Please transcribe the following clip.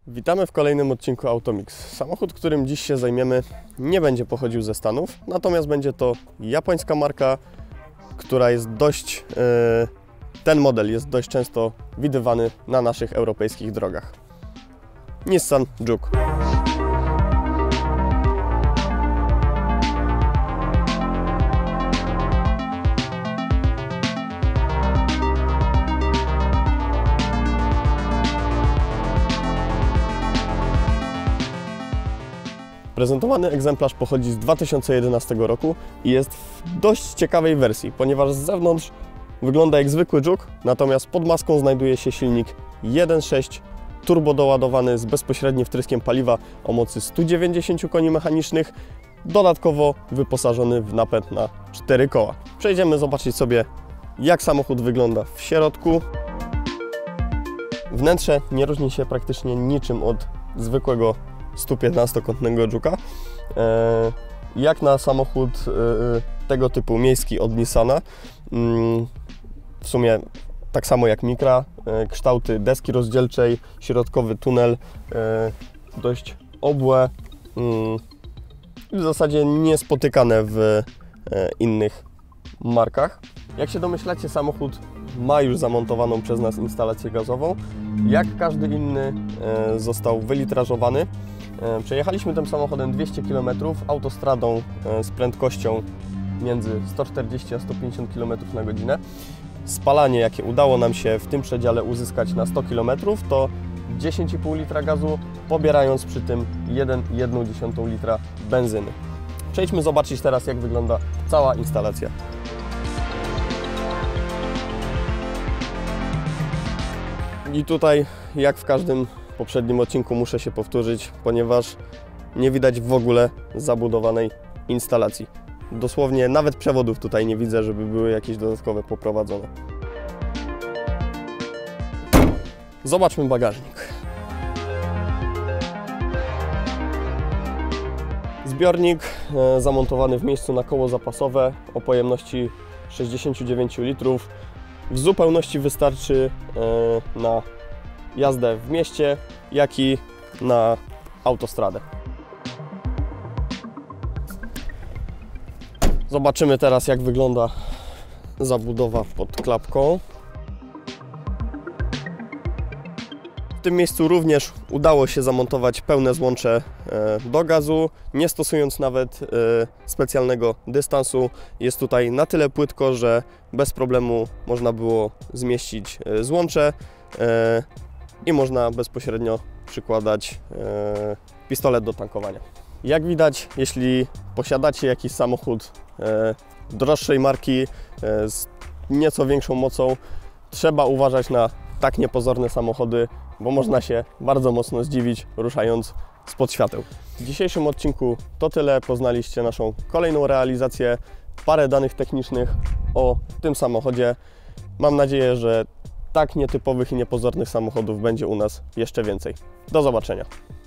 Witamy w kolejnym odcinku Automix. Samochód, którym dziś się zajmiemy, nie będzie pochodził ze Stanów, natomiast będzie to japońska marka, która jest dość... ten model jest dość często widywany na naszych europejskich drogach. Nissan Juke. Prezentowany egzemplarz pochodzi z 2011 roku i jest w dość ciekawej wersji, ponieważ z zewnątrz wygląda jak zwykły Juke, natomiast pod maską znajduje się silnik 1.6 turbodoładowany z bezpośrednim wtryskiem paliwa o mocy 190 koni mechanicznych, dodatkowo wyposażony w napęd na 4 koła. Przejdziemy zobaczyć sobie, jak samochód wygląda w środku. Wnętrze nie różni się praktycznie niczym od zwykłego 115-kątnego Juke'a. Jak na samochód tego typu miejski od Nissana, w sumie tak samo jak Micra, kształty deski rozdzielczej, środkowy tunel, dość obłe, w zasadzie niespotykane w innych markach. Jak się domyślacie, samochód ma już zamontowaną przez nas instalację gazową. Jak każdy inny został wylitrażowany. Przejechaliśmy tym samochodem 200 km autostradą z prędkością między 140 a 150 km na godzinę. Spalanie, jakie udało nam się w tym przedziale uzyskać na 100 km, to 10,5 litra gazu, pobierając przy tym 1,1 litra benzyny. Przejdźmy zobaczyć teraz, jak wygląda cała instalacja. I tutaj, jak w każdym poprzednim odcinku, muszę się powtórzyć, ponieważ nie widać w ogóle zabudowanej instalacji. Dosłownie nawet przewodów tutaj nie widzę, żeby były jakieś dodatkowe poprowadzone. Zobaczmy bagażnik. Zbiornik zamontowany w miejscu na koło zapasowe o pojemności 69 litrów. W zupełności wystarczy na jazdę w mieście, jak i na autostradę. Zobaczymy teraz, jak wygląda zabudowa pod klapką. W tym miejscu również udało się zamontować pełne złącze do gazu, nie stosując nawet specjalnego dystansu. Jest tutaj na tyle płytko, że bez problemu można było zmieścić złącze i można bezpośrednio przykładać pistolet do tankowania. Jak widać, jeśli posiadacie jakiś samochód droższej marki z nieco większą mocą, trzeba uważać na tak niepozorne samochody, bo można się bardzo mocno zdziwić, ruszając spod świateł. W dzisiejszym odcinku to tyle. Poznaliście naszą kolejną realizację, parę danych technicznych o tym samochodzie. Mam nadzieję, że tak nietypowych i niepozornych samochodów będzie u nas jeszcze więcej. Do zobaczenia.